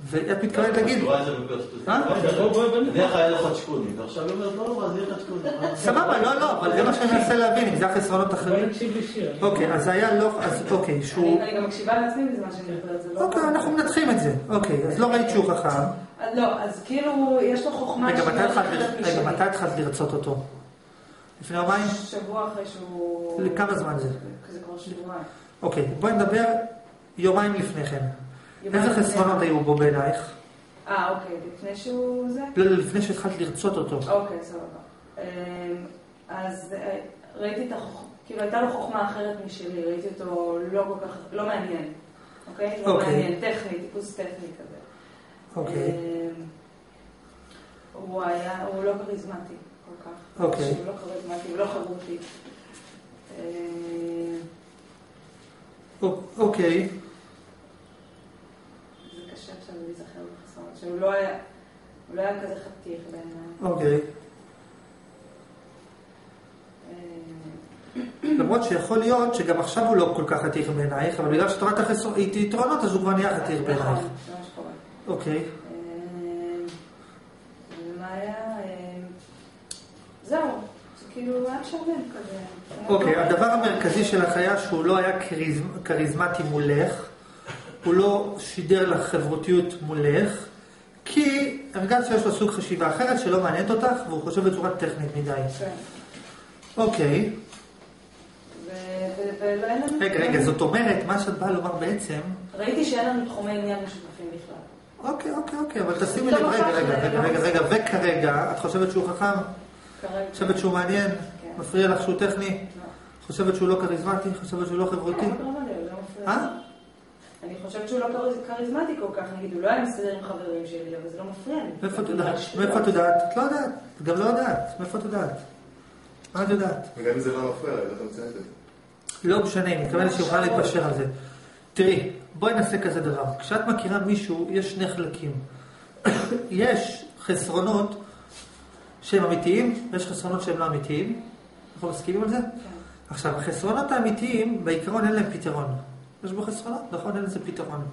ואת מתכוונת להגיד... אני אחיה לך חדשקוני, ועכשיו היא אומרת, לא, אז יהיה חדשקוני. סבבה, לא, אבל זה מה שאני מנסה להבין, אם זה החסרונות אחרים. אוקיי, אז היה לא... אוקיי, שהוא... אני גם מקשיבה לעצמי בזמן שאני מדברת, זה לא... אוקיי, אנחנו מנתחים את זה. אוקיי, אז לא ראית שהוא חכם. לא, אז כאילו, יש לו חוכמה... רגע, מתי התחלת לרצות אותו? לפני יומיים? שבוע אחרי שהוא... לכמה זמן זה? כזה כבר שבועיים. אוקיי, בואי נדבר יומיים לפני כן. איזה חסרונות היו בו בעינייך? אוקיי, לפני שהוא זה? לא, לפני שהתחלת לרצות אותו. אוקיי, סבבה. אז ראיתי את החוכמה, כאילו הייתה לו חוכמה אחרת משלי, ראיתי אותו לא כל כך, לא מעניין. אוקיי? לא מעניין, טכני, טיפוס טכני כזה. אוקיי. הוא לא כריזמטי כל כך. אוקיי. הוא לא כריזמטי, הוא לא חברותי. אוקיי. זה קשה עכשיו להיזכר בחסרונות, שהוא לא היה כזה חתיך בעיניי. אוקיי. למרות שיכול להיות שגם עכשיו הוא לא כל כך חתיך בעינייך, אבל בגלל שאת רואה את היתרונות, אז הוא כבר נהיה חתיך בעינייך. נכון, זה מה שקורה. אוקיי. ומה היה? זהו, זה כאילו היה שרמן כזה. אוקיי, הדבר המרכזי שלך היה שהוא לא היה כריזמטי מולך, הוא לא שידר לך חברותיות מולך, כי הרגעת שיש לו סוג חשיבה אחרת שלא מעניינת אותך, והוא חושב בצורה טכנית מדי. כן. אוקיי. רגע, זאת אומרת, מה שאת באה לומר בעצם... ראיתי שאין לנו תחומי עניין משותפים בכלל. אוקיי, אבל תשימי לב, רגע, וכרגע, את חושבת שהוא חכם? חושבת שהוא מעניין? מפריע לך שהוא טכני? חושבת שהוא לא כריזמטי? חושבת שהוא לא חברותי? אני חושבת שהוא לא כריזמטי כל כך, נגיד, הוא לא היה מסתדר עם חברים שלי, אבל זה לא מפריע לי. מאיפה את יודעת? את לא יודעת. את גם לא יודעת. מאיפה את יודעת? מה את יודעת? וגם אם זה לא מפריע, איך אתה מציינת את זה? לא משנה, אני מתכוון שיוכל להתפשר על זה. תראי, בואי נעשה כזה דבר. כשאת מכירה מישהו, יש שני חלקים. יש חסרונות שהם אמיתיים, ויש חסרונות שהם לא אמיתיים. אנחנו מסכימים על זה? עכשיו, החסרונות האמיתיים, בעיקרון אין להם פתרון. יש בו חסרונות, נכון? אין לזה פתרון.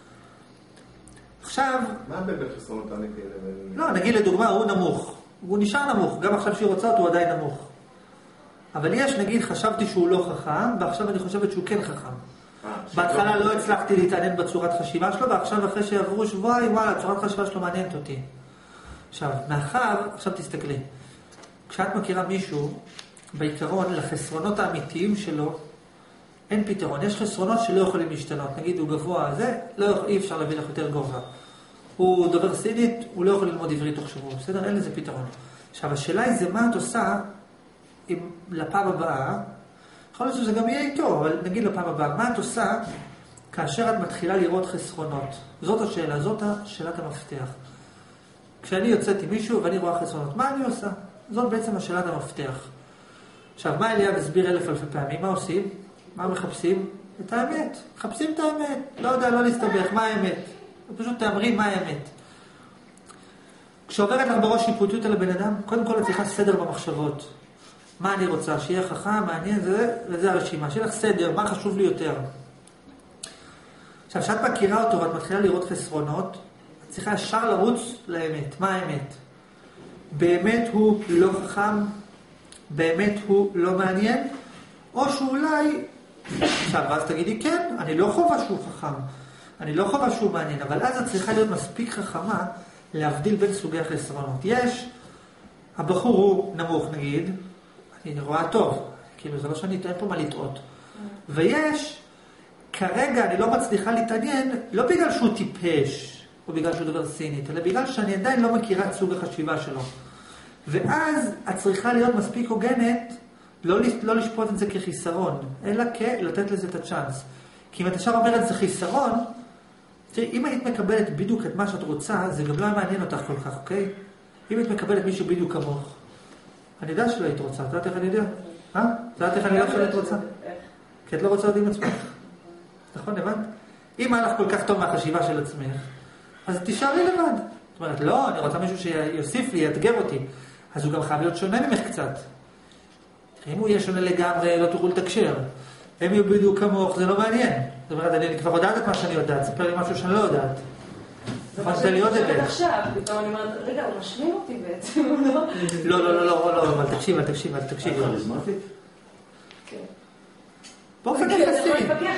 עכשיו... מה באמת חסרונות האמיתיים? לא, נגיד לדוגמה, הוא נמוך. הוא נשאר נמוך. גם עכשיו שהיא רוצה אותו, הוא עדיין נמוך. אבל יש, נגיד, חשבתי שהוא לא חכם, ועכשיו אני חושבת שהוא כן חכם. בהתחלה לא הצלחתי להתעניין בצורת חשיבה שלו, ועכשיו אחרי שעברו שבועיים, וואלה, צורת חשיבה שלו מעניינת אותי. עכשיו, עכשיו תסתכלי. כשאת מכירה מישהו, בעיקרון, לחסרונות האמיתיים שלו, אין פתרון. יש חסרונות שלא יכולים להשתנות. נגיד, הוא גבוה, אי אפשר להביא לך יותר גובה. הוא דובר סינית, הוא לא יכול ללמוד עברית תוך שבוע. בסדר? אין לזה פתרון. עכשיו, השאלה היא זה מה את עושה אם לפעם הבאה, יכול להיות שזה גם יהיה איתו, אבל נגיד לפעם הבאה, מה את עושה כאשר את מתחילה לראות חסרונות? זאת השאלה, זאת שאלת המפתח. כשאני יוצאת עם מישהו ואני רואה חסרונות, מה אני עושה? זאת בעצם השאלת המפתח. עכשיו, מה אליאב הסביר אלף פעמים? מה עושים? מה מחפשים? את האמת. מחפשים את האמת. לא יודע, לא להסתבך. מה האמת? פשוט תאמרי מה האמת. כשעוברת לך בראש שיפוטיות על הבן אדם, קודם כל את צריכה סדר במחשבות. מה אני רוצה? שיהיה חכם, מעניין, וזה הרשימה. שיהיה לך סדר, מה חשוב לי יותר? עכשיו, כשאת מכירה אותו ואת מתחילה לראות חסרונות, את צריכה ישר לרוץ לאמת. מה האמת? באמת הוא לא חכם? באמת הוא לא מעניין? או שאולי... עכשיו, אז תגידי, כן, אני לא חובה שהוא חכם. אני לא חובה שהוא מעניין, אבל אז את צריכה להיות מספיק חכמה להבדיל בין סוגי החסרונות. יש, הבחור הוא נמוך נגיד, אני רואה טוב, כאילו זה לא שאני אתן פה מה לטעות. ויש, כרגע אני לא מצליחה להתעניין, לא בגלל שהוא טיפש, או בגלל שהוא דובר סינית, אלא בגלל שאני עדיין לא מכירה את סוג החשיבה שלו. ואז את צריכה להיות מספיק הוגנת, לא לשפוט את זה כחיסרון, אלא לתת לזה את הצ'אנס. כי אם את ישר אומרת זה חיסרון, תראי, אם היית מקבלת בדיוק את מה שאת רוצה, זה גם לא מעניין אותך כל כך, אוקיי? אם היית מקבלת מישהו בדיוק כמוך, אני יודע שלא היית רוצה, אתה יודעת איך אני יודע? אתה יודעת איך אני יודע שלא היית רוצה? כי את לא רוצה עוד עם עצמך. נכון, הבנת? אם היה לך כל כך טוב מהחשיבה של עצמך, אז תישארי לבד. זאת אומרת, לא, אני רוצה מישהו שיוסיף לי, יאתגר אותי. אז הוא גם חייב להיות שונה ממך קצת. אם הוא יהיה שונה לגמרי, לא תוכלו לתקשר. הם יהיו בדיוק כמוך, זה לא מעניין. זאת אומרת, אני כבר יודעת את מה שאני יודעת, ספר לי משהו שאני לא יודעת. נכון שזה להיות את זה. עכשיו, פתאום אני אומרת, רגע, הוא משלים אותי בעצם, לא? לא, אבל תקשיב. כריזמטית? כן. באופן אתה יחסי. יכול להתפקח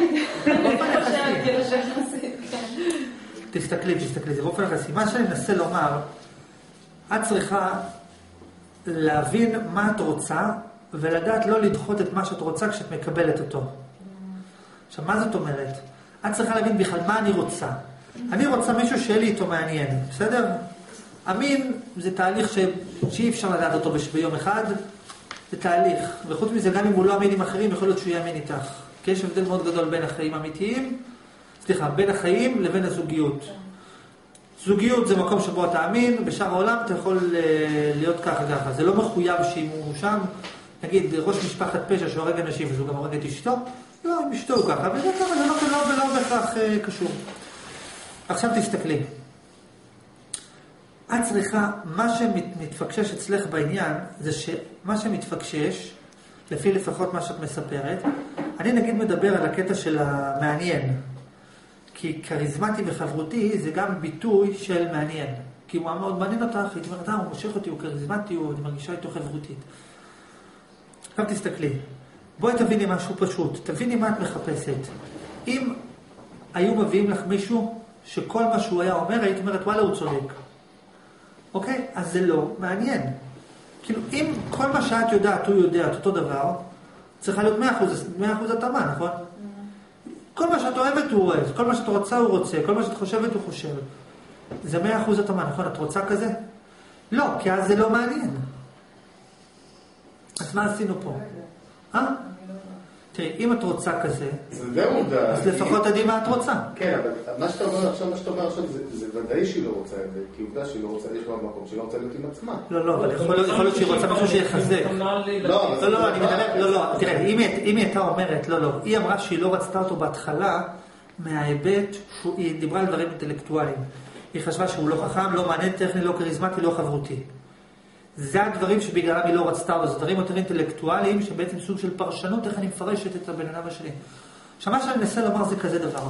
איתי. תסתכלי, זה באופן יחסי. מה שאני מנסה לומר, את צריכה להבין מה את רוצה, ולדעת לא לדחות את מה שאת רוצה כשאת מקבלת אותו. עכשיו, מה זאת אומרת? את צריכה להבין בכלל מה אני רוצה. אני רוצה מישהו שיהיה לי איתו מעניין, בסדר? אמין זה תהליך שאי אפשר לדעת אותו ביום אחד, זה תהליך. וחוץ מזה, גם אם הוא לא אמין עם אחרים, יכול להיות שהוא יאמין איתך. כי יש הבדל מאוד גדול בין החיים האמיתיים, בין החיים לבין הזוגיות. זוגיות זה מקום שבו אתה אמין, בשאר העולם אתה יכול להיות ככה. זה לא מחויב שאם הוא שם, נגיד ראש משפחת פשע שהורג אנשים ושהוא גם הורג את אשתו, לא, עם אשתו הוא ככה, וזה ככה, זה לא בהכרח קשור. עכשיו תסתכלי. את צריכה, מה שמתפקשש אצלך בעניין, זה שמה שמתפקשש, לפי לפחות מה שאת מספרת, אני נגיד מדבר על הקטע של המעניין. כי כריזמטי וחברותי זה גם ביטוי של מעניין. כי הוא מאוד מעניין אותך, היא אומרת, הוא מושך אותי, הוא כריזמטי, אני מרגישה איתו חברותית. עכשיו תסתכלי. בואי תביני משהו פשוט, תביני מה את מחפשת. אם היו מביאים לך מישהו שכל מה שהוא היה אומר, היית אומרת, וואלה, הוא צודק. אוקיי? אז זה לא מעניין. כאילו, אם כל מה שאת יודעת, הוא יודע את אותו דבר, צריכה להיות 100% התאמה, נכון? כל מה שאת אוהבת הוא אוהב, כל מה שאת רוצה הוא רוצה, כל מה שאת חושבת הוא חושב. זה 100% התאמה, נכון? את רוצה כזה? לא, כי אז זה לא מעניין. אז מה עשינו פה? תראי, אם את רוצה כזה, אז לפחות תדעי מה את רוצה. כן, אבל מה שאתה אומר עכשיו זה ודאי שהיא לא רוצה את זה, כי עובדה שהיא לא רוצה, יש לה מקום שהיא לא רוצה להיות עם עצמה. לא, אבל יכול להיות שהיא רוצה משהו שיחזק. לא, אני מדבר, לא, תראה, אם היא הייתה אומרת, לא, היא אמרה שהיא לא רצתה אותו בהתחלה, מההיבט, היא דיברה על דברים אינטלקטואליים. היא חשבה שהוא לא חכם, לא מעניין, טכני, לא כריזמטי, לא חברותי. זה הדברים שבגללם היא לא רצתה אותו, זה דברים יותר אינטלקטואליים, שבעצם סוג של פרשנות, איך אני מפרשת את הבן אדם השני. עכשיו, מה שאני מנסה לומר זה כזה דבר.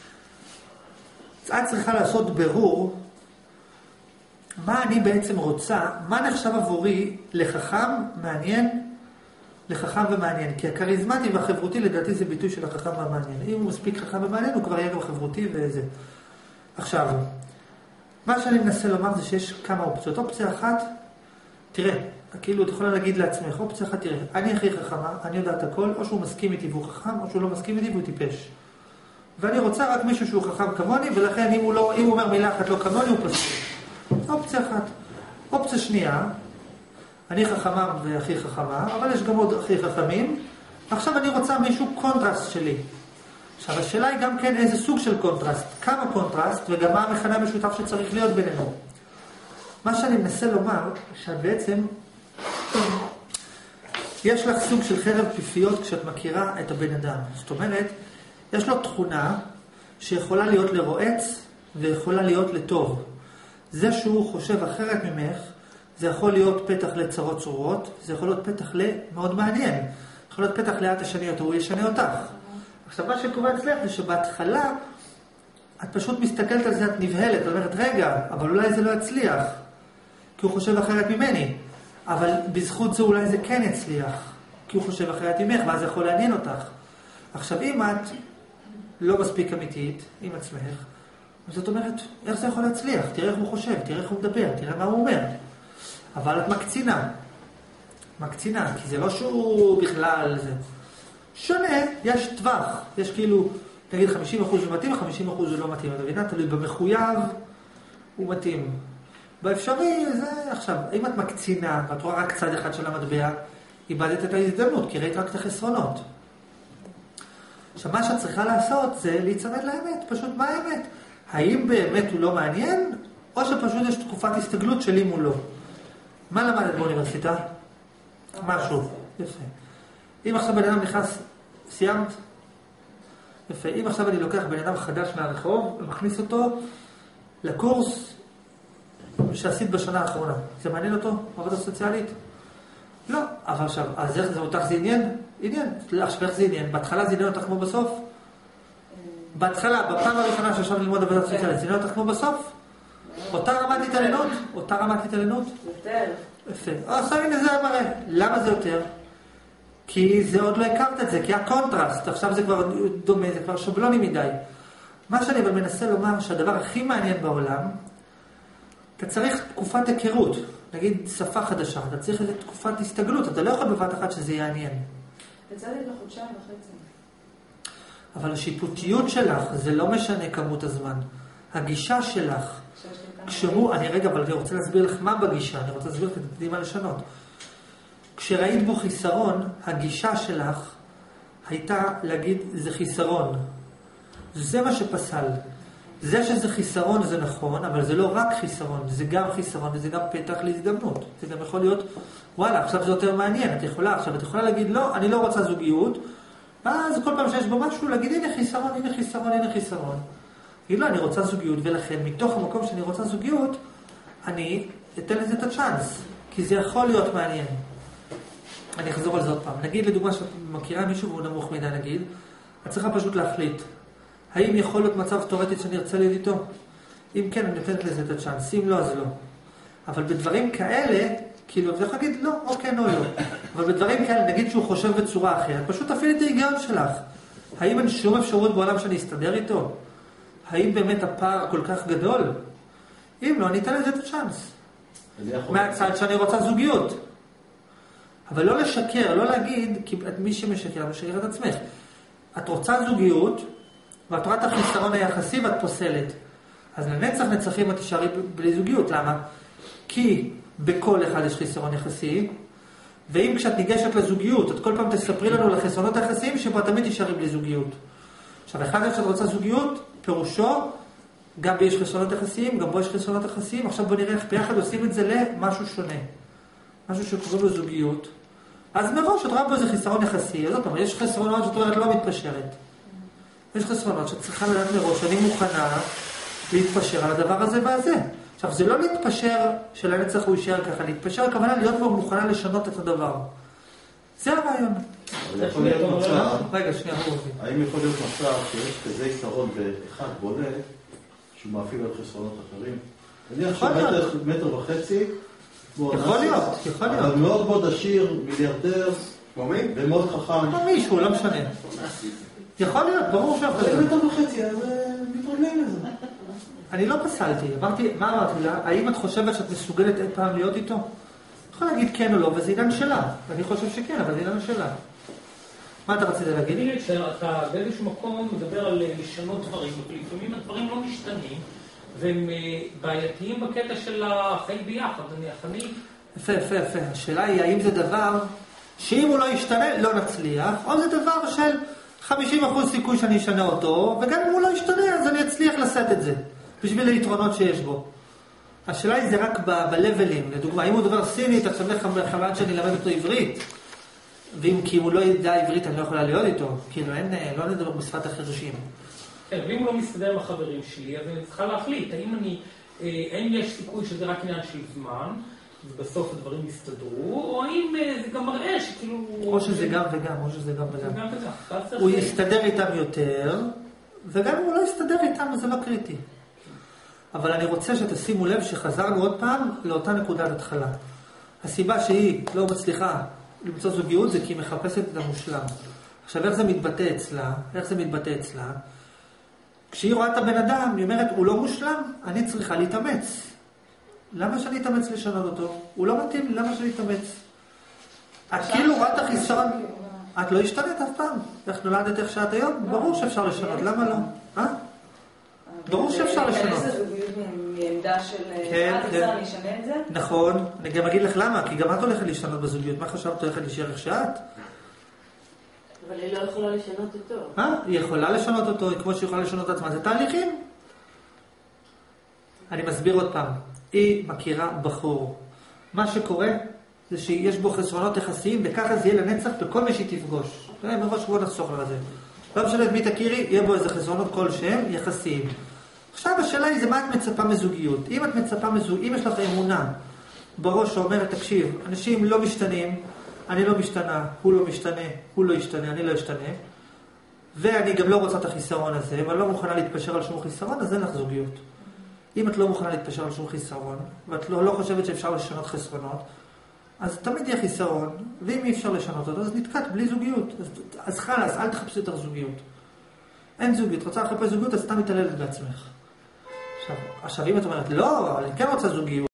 את צריכה לעשות ברור, מה אני בעצם רוצה, מה נחשב עבורי לחכם, מעניין, לחכם ומעניין. כי הכריזמטי והחברותי, לדעתי, זה ביטוי של החכם והמעניין. אם הוא מספיק חכם ומעניין, הוא כבר יהיה גם חברותי וזה. עכשיו, מה שאני מנסה לומר זה שיש כמה אופציות. אופציה אחת, תראה, כאילו את יכולה להגיד לעצמך, אופציה אחת, תראה, אני הכי חכמה, אני יודעת הכל, או שהוא מסכים איתי והוא חכם, או שהוא לא מסכים איתי והוא טיפש. ואני רוצה רק מישהו שהוא חכם כמוני, ולכן אם הוא אומר מילה אחת לא כמוני, הוא פסול. אופציה אחת. אופציה שנייה, אני חכמה והכי חכמה, אבל יש גם עוד הכי חכמים. עכשיו אני רוצה מישהו קונטרסט שלי. עכשיו השאלה היא גם כן איזה סוג של קונטרסט, כמה קונטרסט, וגם מה המכנה המשותף שצריך להיות בינינו. מה שאני מנסה לומר, שבעצם יש לך סוג של חרב פיפיות כשאת מכירה את הבן אדם. זאת אומרת, יש לו תכונה שיכולה להיות לרועץ ויכולה להיות לטוב. זה שהוא חושב אחרת ממך, זה יכול להיות פתח לצרות צרורות, זה יכול להיות פתח למאוד מעניין. יכול להיות פתח לאט תשני אותו, הוא ישנה אותך. עכשיו מה שקורה אצלך זה שבהתחלה את פשוט מסתכלת על זה, את נבהלת, את אומרת, רגע, אבל אולי זה לא יצליח. כי הוא חושב אחרת ממני, אבל בזכות זה אולי זה כן יצליח, כי הוא חושב אחרת ממך, ואז זה יכול לעניין אותך. עכשיו, אם את לא מספיק אמיתית עם עצמך, זאת אומרת, איך זה יכול להצליח? תראה איך הוא חושב, תראה איך הוא מדבר, תראה מה הוא אומר. אבל את מקצינה, כי זה לא שהוא בכלל זה. שונה, יש טווח, יש כאילו, נגיד 50% הוא מתאים, 50% הוא לא מתאים. אתה מבינה? תלוי במחויב, הוא מתאים. באפשרי, זה עכשיו, אם את מקצינה, ואת רואה רק צד אחד של המטבע, איבדת את ההזדמנות, כי ראית רק את החסרונות. עכשיו, מה שאת צריכה לעשות זה להיצמד לאמת, פשוט מה האמת? האם באמת הוא לא מעניין, או שפשוט יש תקופת הסתגלות שלי מולו? מה למדת באוניברסיטה? משהו. יפה. אם עכשיו בן אדם נכנס, סיימת? יפה. אם עכשיו אני לוקח בן אדם חדש מהרחוב, ומכניס אותו לקורס, שעשית בשנה האחרונה. זה מעניין אותו? עבודה סוציאלית? לא. אבל עכשיו, אז איך זה אותך זה עניין? עניין. עכשיו איך זה עניין? בהתחלה זה עניין אותך כמו בסוף? בהתחלה, בפעם הראשונה שישב ללמוד עבודה סוציאלית, זה עניין אותך כמו בסוף? אותה רמת התעללות? אותה רמת התעללות? יותר. יפה. אז הנה זה המראה. למה זה יותר? כי זה עוד לא הכרת את זה, כי הקונטרסט, עכשיו זה כבר דומה, זה כבר שבלוני מדי. מה שאני אבל מנסה לומר שהדבר הכי מעניין בעולם, אתה צריך תקופת היכרות, נגיד שפה חדשה, אתה צריך איזו תקופת הסתגלות, אתה לא יכול בבת אחת שזה יעניין. יצא לי בחודשיים וחצי. אבל השיפוטיות שלך, זה לא משנה כמות הזמן. הגישה שלך, אני רגע, אבל אני רוצה להסביר לך מה בגישה, אני רוצה להסביר לך את מה לשנות. כשראית בו חיסרון, הגישה שלך הייתה להגיד, זה חיסרון. זה מה שפסל. זה שזה חיסרון זה נכון, אבל זה לא רק חיסרון, זה גם חיסרון וזה גם פתח להזדמנות. זה גם יכול להיות, וואלה, עכשיו זה יותר מעניין, את יכולה להגיד, לא, אני לא רוצה זוגיות, ואז כל פעם שיש בו משהו, להגיד, הנה חיסרון, הנה חיסרון, הנה חיסרון. תגיד, לא, אני רוצה זוגיות, ולכן מתוך המקום שאני רוצה זוגיות, אני אתן לזה את הצ'אנס, כי זה יכול להיות מעניין. אני אחזור על זה עוד פעם. נגיד, לדוגמה, שאת מכירה מישהו והוא נמוך מדי, נגיד, את צריכה פשוט להחליט. האם יכול להיות מצב תיאורטי שאני ארצה להיות איתו? אם כן, אני נותנת לזה את הצ'אנס. אם לא, אז לא. אבל בדברים כאלה, כאילו, זה יכול להגיד, לא, או כן או לא. אבל בדברים כאלה, נגיד שהוא חושב בצורה אחרת, פשוט תפעיל את ההיגיון שלך. האם אין שום אפשרות בעולם שאני אסתדר איתו? האם באמת הפער כל כך גדול? אם לא, אני אתן לזה את הצ'אנס. מהצד שאני רוצה זוגיות. אבל לא לשקר, לא להגיד, כי מי שמשקר, משקר את עצמך. את רוצה זוגיות, ואת רואה את החיסרון היחסי ואת פוסלת. אז לנצח נצחים את תישארי בלי זוגיות. למה? כי בכל אחד יש חיסרון יחסי, ואם כשאת ניגשת לזוגיות, את כל פעם תספרי לנו לחסרונות היחסיים, שבו תמיד תישארי בלי זוגיות. עכשיו, אחד שאת רוצה זוגיות, פירושו, גם בי יש חסרונות יחסיים, גם בו יש חסרונות יחסיים. עכשיו בוא נראה איך ביחד עושים את זה למשהו שונה. משהו שקוראים לו זוגיות. אז מראש, את רואה בו איזה חיסרון יחסי. אז זאת אומרת, יש חסרונות שאת אומרת לא מתפשרת. יש חסרונות שאת צריכה לדעת מראש, אני מוכנה להתפשר על הדבר הזה והזה. עכשיו, זה לא להתפשר שלנצח הוא יישאר ככה, להתפשר הכוונה להיות כבר מוכנה לשנות את הדבר. זה הרעיון. רגע, שנייה, האם יכול להיות מצב שיש כזה יתרון באחד בולט, שהוא מאפיל על חסרונות אחרים? יכול להיות. מטר וחצי, יכול להיות. אבל מאוד מאוד עשיר, מיליארדר, ומאוד חכם. מישהו, לא משנה. יכול להיות, ברור שיכול להיות. מטר וחצי, אז מתרגלים לזה. אני לא פסלתי, מה אמרתי לה? האם את חושבת שאת מסוגלת אי פעם להיות איתו? יכול להגיד כן או לא, וזה עניין שלה. אני חושב שכן, אבל זה עניין שלה. מה אתה רצית להגיד? תגיד, אתה באיזשהו מקום מדבר על לשנות דברים, ולפעמים הדברים לא משתנים, והם בעייתיים בקטע של החיים ביחד. יפה. השאלה היא, האם זה דבר שאם הוא לא ישתנה, לא נצליח, או זה דבר של 50% סיכוי שאני אשנה אותו, וגם אם הוא לא ישתנה, אז אני אצליח לשאת את זה, בשביל היתרונות שיש בו. השאלה היא זה רק בלבלים. לדוגמה, אם הוא דובר סינית, עכשיו חבל שאני אלמד אותו עברית, כי אם הוא לא ידע עברית, אני לא יכולה להיות איתו. כאילו, לא נדבר בשפת החרשים. כן, ואם הוא לא מסתדר עם החברים שלי, אז אני צריכה להחליט, האם יש סיכוי שזה רק עניין של זמן, ובסוף הדברים יסתדרו, או האם זה גם מראה שכאילו... או שזה גם וגם, או שזה גם וגם. הוא יסתדר איתם יותר, וגם אם הוא לא יסתדר איתם, אז זה לא קריטי. אבל אני רוצה שתשימו לב שחזרנו עוד פעם לאותה נקודת התחלה. הסיבה שהיא לא מצליחה למצוא זוגיות זה כי היא מחפשת את המושלם. עכשיו, איך זה מתבטא אצלה? כשהיא רואה את הבן אדם, היא אומרת, הוא לא מושלם, אני צריכה להתאמץ. למה שאני אתאמץ לשנות אותו? הוא לא מתאים, למה שאני אתאמץ? את כאילו רואה את החיסרון, את לא השתנת אף פעם. איך נולדת איך שאת היום? ברור שאפשר לשנות, למה לא? ברור שאפשר לשנות. איזה זוגיות מעמדה של אני אשנה את זה? נכון, אני גם אגיד לך למה, כי גם את הולכת להשתנות בזוגיות. מה חשבת הולכת להישאר איך שאת? אבל היא לא יכולה לשנות אותו. היא יכולה לשנות אותו, כמו שהיא יכולה לשנות את עצמה. זה תהליכים. אני מסביר עוד פעם. היא מכירה בחור. מה שקורה זה שיש בו חסרונות יחסיים, וככה זה יהיה לנצח בכל מי שהיא תפגוש. מראש בוא נחסוך לה זה. לא משנה את מי תכירי, יהיה בו איזה חסרונות כלשהם יחסיים. עכשיו השאלה היא זה מה את מצפה מזוגיות. אם את מצפה מזוגיות, אם יש לך אמונה בראש שאומרת, תקשיב, אנשים לא משתנים, אני לא משתנה, הוא לא משתנה, הוא לא ישתנה, אני לא אשתנה, ואני גם לא רוצה את החיסרון הזה, אבל לא מוכנה להתפשר על שום חיסרון, אז אין לך זוגיות. אם את לא מוכנה להתפשר על שום חיסרון, ואת לא חושבת שאפשר לשנות חסרונות, אז תמיד יהיה חיסרון, ואם אי אפשר לשנות אותו, אז נתקעת בלי זוגיות. אז חלאס, אל תחפשו יותר זוגיות. אין זוגיות, רוצה לחפש זוגיות, אז סתם מתעללת בעצמך. עכשיו, אם את אומרת, לא, אני כן רוצה זוגיות,